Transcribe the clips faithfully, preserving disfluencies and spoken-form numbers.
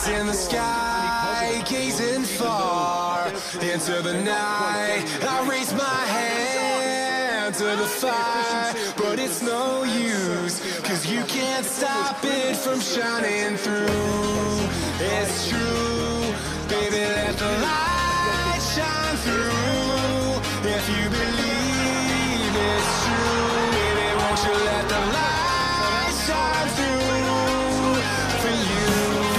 in the sky, gazing far into the night. I raise my hand to the fire, but it's no use, cause you can't stop it from shining through. It's true, baby, let the light shine through. If you believe it's true, baby, won't you let the light shine through for you.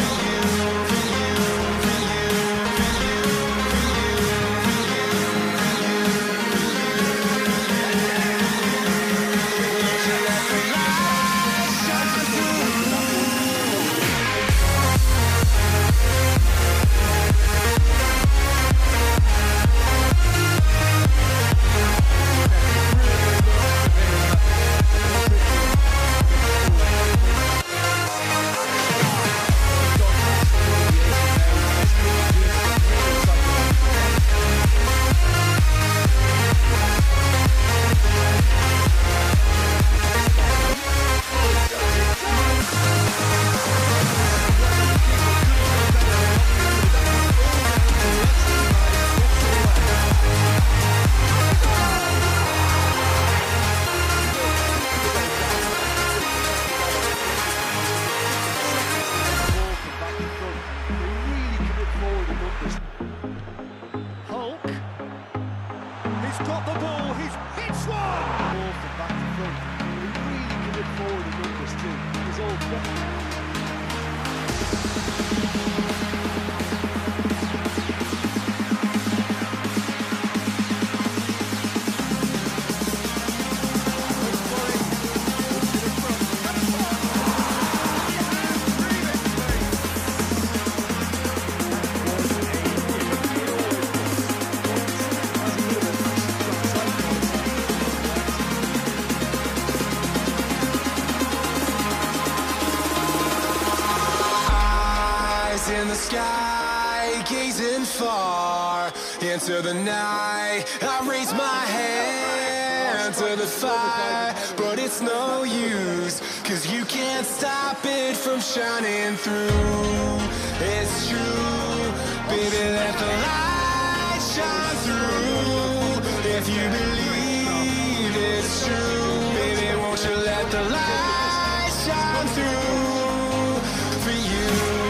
In the sky, gazing far into the night. I raise my hand to the fire, but it's no use, cause you can't stop it from shining through. It's true, baby, let the light shine through. If you believe it's true, baby, won't you let the light shine through for you.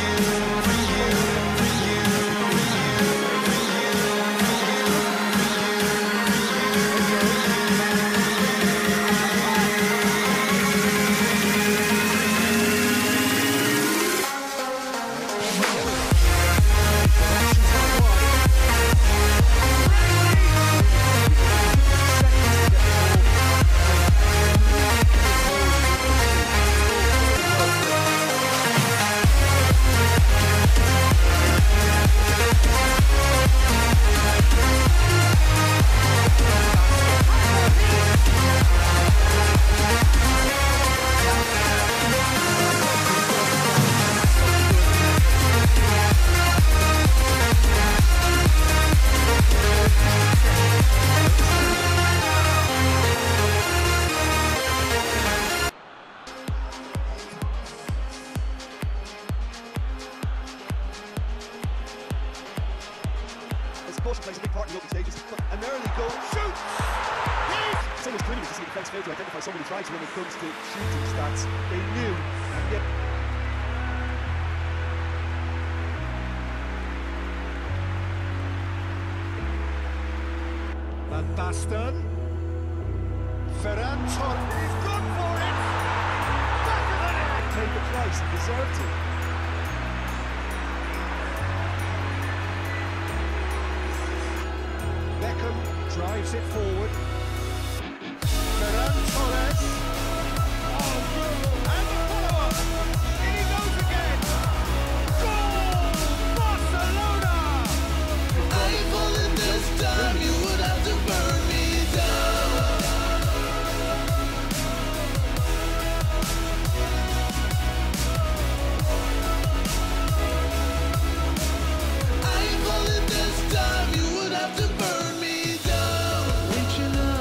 Caution plays a big part in the open stages. An early goal. Shoots! It's almost brilliant to see the defence fail to identify so many tries when it comes to shooting stats. They knew, and yet... Van Basten. Ferran Torres. He's gone for it! Back of the net! Paid the price and deserved it. Drives it forward. Ferran Torres. Oh, good. And the follow-up. In he goes again. Goal! Barcelona! I ain't falling this time. You would have to burn me down. I ain't falling this time. You would have to burn me down. Reaching out.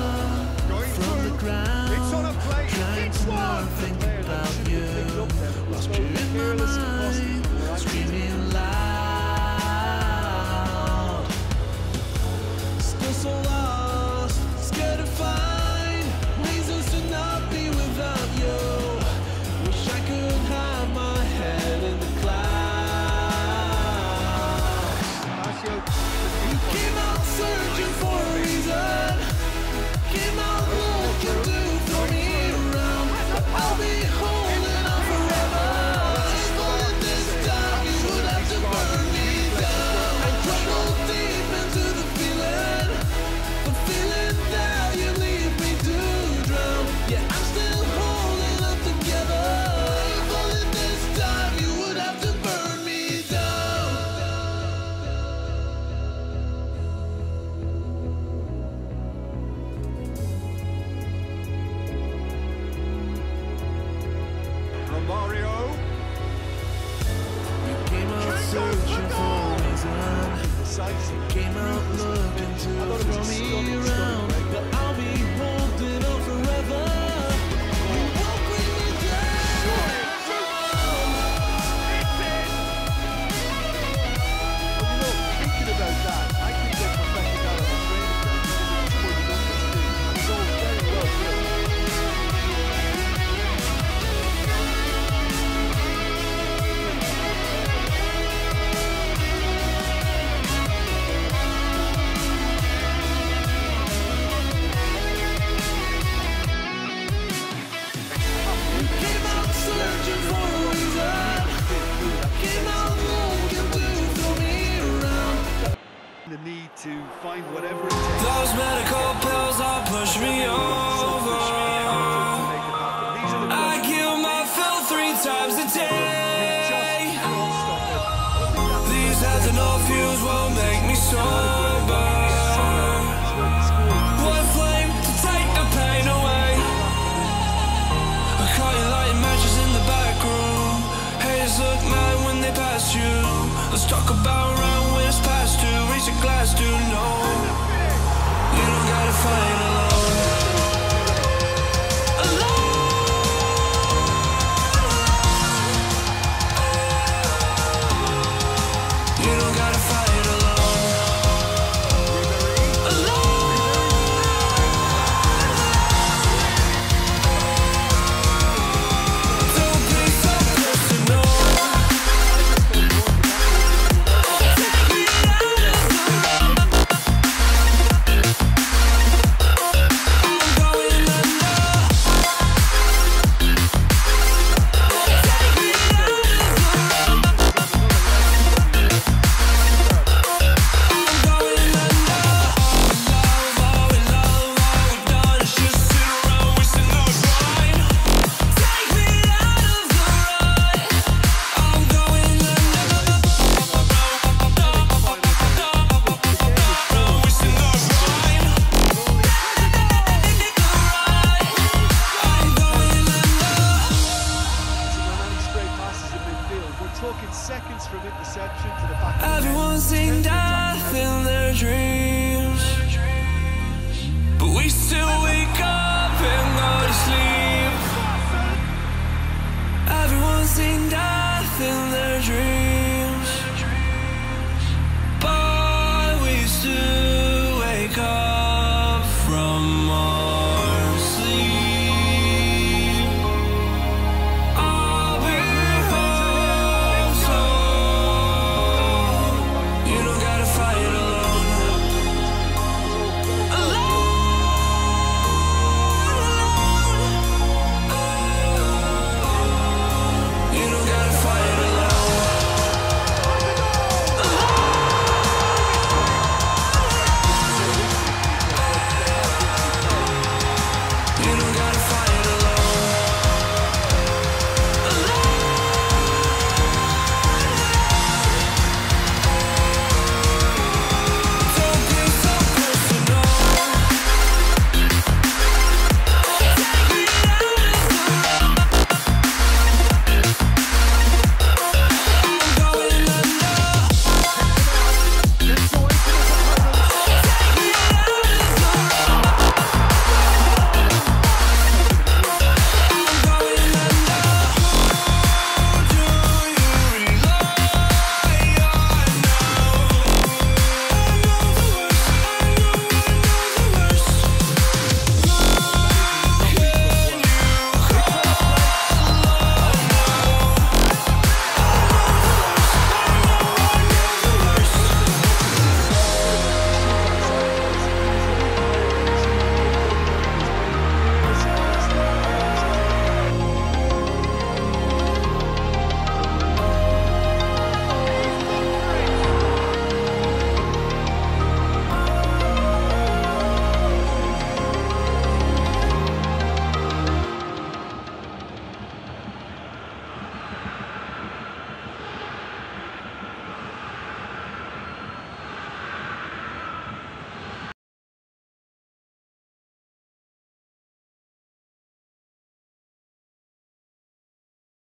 precise. Came out looking to throw me around, but I'll be holding on forever. You won't bring me down. Well, you know, thinking about that, I think they're perfecting that on the training ground. It's what you don't get to do. It's all very well built. Came out searching for a reason. Came out looking to throw me around. The need to find whatever it takes. Those medical pills all push me over. I kill my fill three times a day. These heads and no fuse won't make me sober. One flame to take the pain away. I caught you lighting matches in the back room. Haters look mad when they pass you. Let's talk about round when it's past two. Reach a glass to know you don't gotta fight alone. Alone. You don't gotta fight alone. Alone. Don't be so personal. Seconds from interception to the back. Everyone's seen death in their dreams, but we still wake up and go to sleep. Everyone's seen death in their dreams.